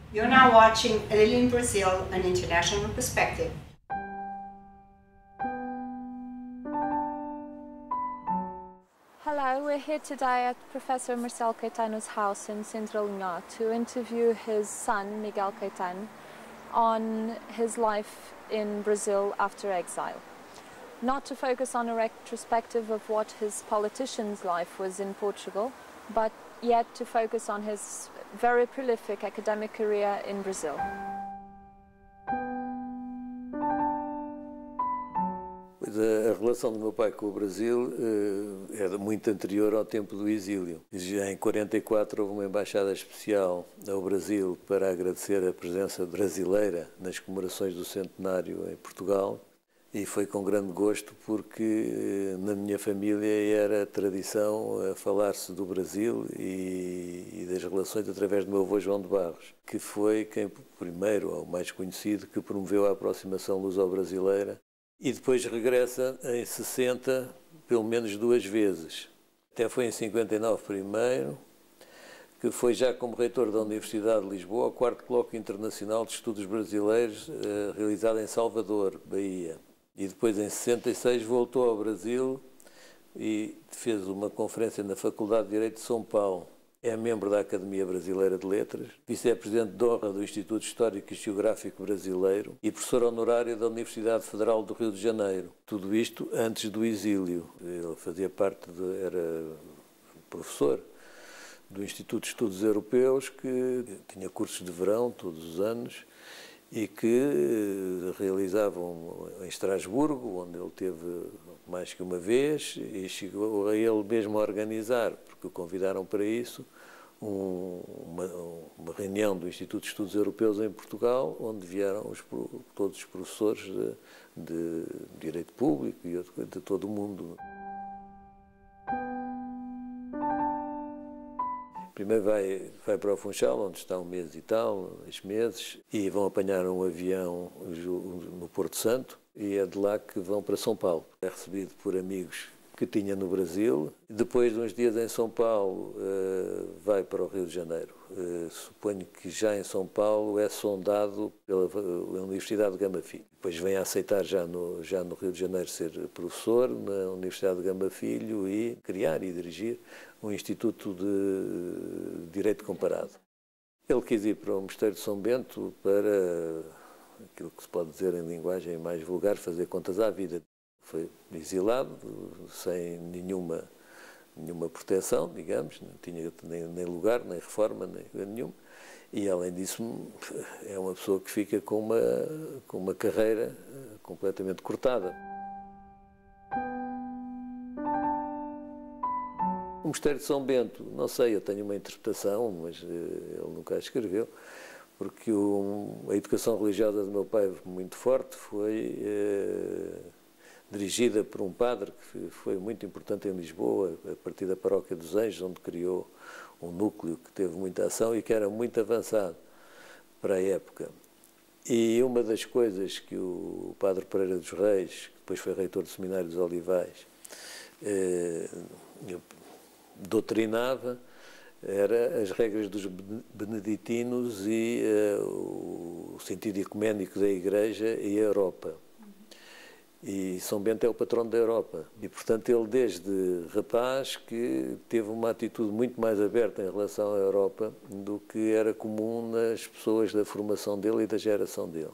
You're now watching A Lily in Brazil, an international perspective. Hello, we're here today at Professor Marcelo Caetano's house in Central Linhó to interview his son, Miguel Caetano, on his life in Brazil after exile. Not to focus on a retrospective of what his politician's life was in Portugal, but yet to focus on his very prolific academic career in Brazil. A relação do meu pai com o Brasil era muito anterior ao tempo do exílio. Já em 44 houve uma embaixada especial ao Brasil para agradecer a presença brasileira nas comemorações do centenário em Portugal. E foi com grande gosto porque na minha família era tradição falar-se do Brasil e das relações através do meu avô João de Barros, que foi quem primeiro, ou mais conhecido, que promoveu a aproximação luso-brasileira e depois regressa em 60 pelo menos 2 vezes. Até foi em 59 primeiro, que foi já como reitor da Universidade de Lisboa, o 4º Colóquio Internacional de Estudos Brasileiros realizado em Salvador, Bahia. E depois, em 66, voltou ao Brasil e fez uma conferência na Faculdade de Direito de São Paulo. É membro da Academia Brasileira de Letras, vice-presidente de honra do Instituto Histórico e Geográfico Brasileiro e professor honorário da Universidade Federal do Rio de Janeiro. Tudo isto antes do exílio. Ele fazia parte era professor do Instituto de Estudos Europeus, que tinha cursos de verão todos os anos, e que realizavam em Estrasburgo, onde ele teve mais que uma vez, e chegou a ele mesmo a organizar, porque o convidaram para isso, uma reunião do Instituto de Estudos Europeus em Portugal, onde vieram todos os professores de Direito Público e de todo o mundo. Primeiro vai para o Funchal, onde está 1 mês e tal, 2 meses, e vão apanhar um avião no Porto Santo, e é de lá que vão para São Paulo. É recebido por amigos que tinha no Brasil. Depois de uns dias em São Paulo, vai para o Rio de Janeiro. Suponho que já em São Paulo é sondado pela Universidade de Gama Filho. Depois vem a aceitar já no Rio de Janeiro ser professor na Universidade de Gama Filho e criar e dirigir um Instituto de Direito Comparado. Ele quis ir para o Mosteiro de São Bento para aquilo que se pode dizer em linguagem mais vulgar, fazer contas à vida. Foi exilado, sem nenhuma proteção, digamos, não tinha nem lugar, nem reforma, nem nenhuma. E, além disso, é uma pessoa que fica com uma carreira completamente cortada. O Mosteiro de São Bento, não sei, eu tenho uma interpretação, mas ele nunca a escreveu, porque a educação religiosa do meu pai, muito forte, foi dirigida por um padre que foi muito importante em Lisboa, a partir da Paróquia dos Anjos, onde criou um núcleo que teve muita ação e que era muito avançado para a época. E uma das coisas que o padre Pereira dos Reis, que depois foi reitor do Seminário dos Olivais, doutrinava, era as regras dos beneditinos e o sentido ecuménico da Igreja e a Europa. E São Bento é o patrono da Europa. E, portanto, ele desde rapaz que teve uma atitude muito mais aberta em relação à Europa do que era comum nas pessoas da formação dele e da geração dele.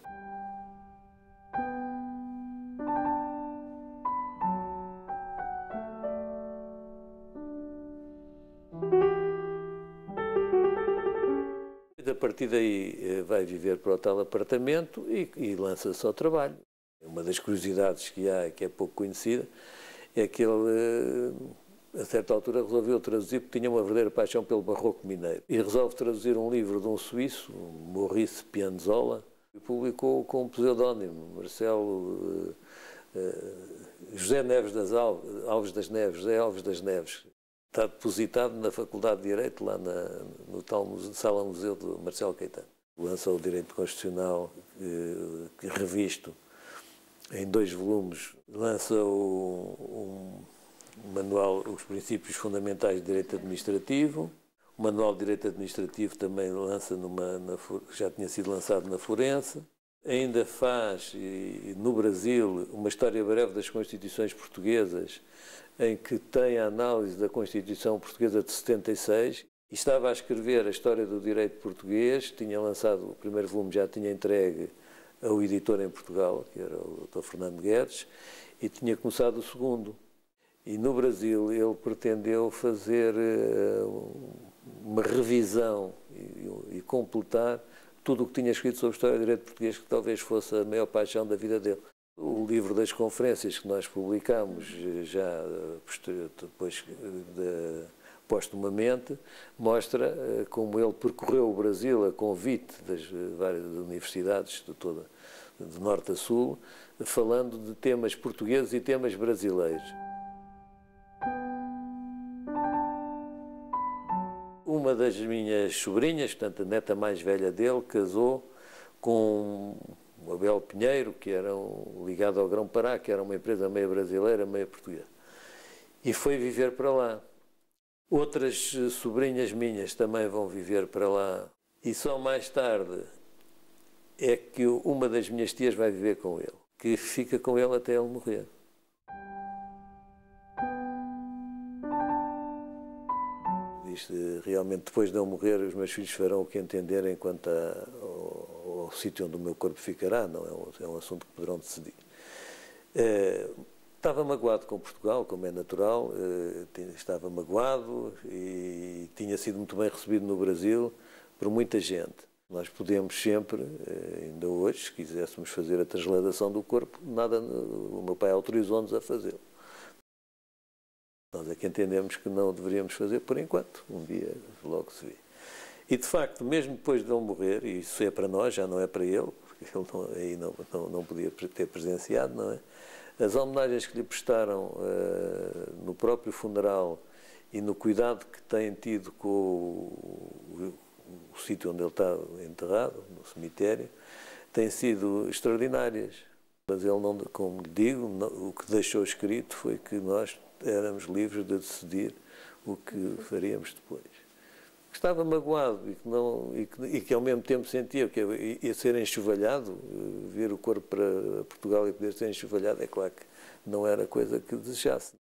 A partir daí vai viver para o tal apartamento e lança-se ao trabalho. Uma das curiosidades que há, que é pouco conhecida, é que ele, a certa altura, resolveu traduzir, porque tinha uma verdadeira paixão pelo barroco mineiro. E resolve traduzir um livro de um suíço, Maurice Pianzola, e publicou com um pseudónimo, Marcelo José Neves das Alves das Neves, José Alves das Neves. Está depositado na Faculdade de Direito, lá no tal Sala-Museu do Marcelo Caetano. Lança o Direito Constitucional, revisto em 2 volumes, lança um manual, Os Princípios Fundamentais de Direito Administrativo, O Manual de Direito Administrativo também lança já tinha sido lançado na Forense. Ainda faz, no Brasil, uma história breve das Constituições portuguesas, em que tem a análise da Constituição Portuguesa de 76. E estava a escrever a história do direito português, tinha lançado o primeiro volume, já tinha entregue ao editor em Portugal, que era o Dr. Fernando Guedes, e tinha começado o segundo. E no Brasil ele pretendeu fazer uma revisão e completar tudo o que tinha escrito sobre a história do direito português, que talvez fosse a maior paixão da vida dele. O livro das conferências que nós publicámos já depois postumamente, mostra como ele percorreu o Brasil a convite das várias universidades de norte a sul, falando de temas portugueses e temas brasileiros. Uma das minhas sobrinhas, portanto a neta mais velha dele, casou com o Abel Pinheiro, que era ligado ao Grão-Pará, que era uma empresa meio brasileira, meio portuguesa. E foi viver para lá. Outras sobrinhas minhas também vão viver para lá. E só mais tarde é que uma das minhas tias vai viver com ele, que fica com ele até ele morrer. Diz, realmente, depois de eu morrer, os meus filhos farão o que entenderem quanto ao sítio onde o meu corpo ficará, não é um assunto que poderão decidir. Estava magoado com Portugal, como é natural, estava magoado e tinha sido muito bem recebido no Brasil por muita gente. Nós podemos sempre, ainda hoje, se quiséssemos fazer a transladação do corpo, o meu pai autorizou-nos a fazê-lo. Nós é que entendemos que não deveríamos fazer por enquanto, um dia logo se vê. E de facto, mesmo depois de ele morrer, e isso é para nós, já não é para ele, porque ele não podia ter presenciado, não é? As homenagens que lhe prestaram no próprio funeral e no cuidado que têm tido com o sítio onde ele está enterrado, no cemitério, têm sido extraordinárias. Mas ele, não, como lhe digo, o que deixou escrito foi que nós éramos livres de decidir o que faríamos depois. Estava magoado e que ao mesmo tempo sentia que ia ser enxovalhado, vir o corpo para Portugal e poder ser enxovalhado, é claro que não era coisa que desejasse.